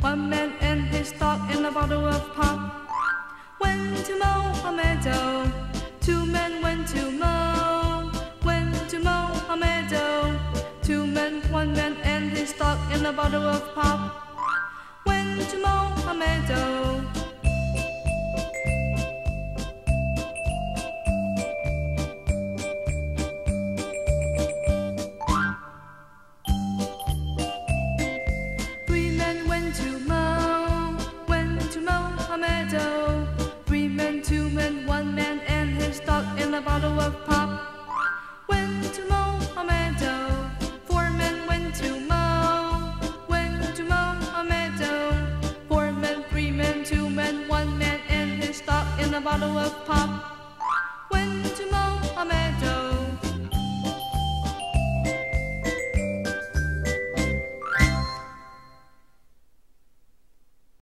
One man and his dog and a bottle of pop went to mow a meadow. Two men went to mow, a meadow. Two men, one man and his dog and a bottle of pop went to mow a meadow. Three men went to mow a meadow. Three men, two men, one man and his dog and a bottle of pop went to mow a meadow. Four men went to mow a meadow. Four men, three men, two men, one man and his dog and a bottle of pop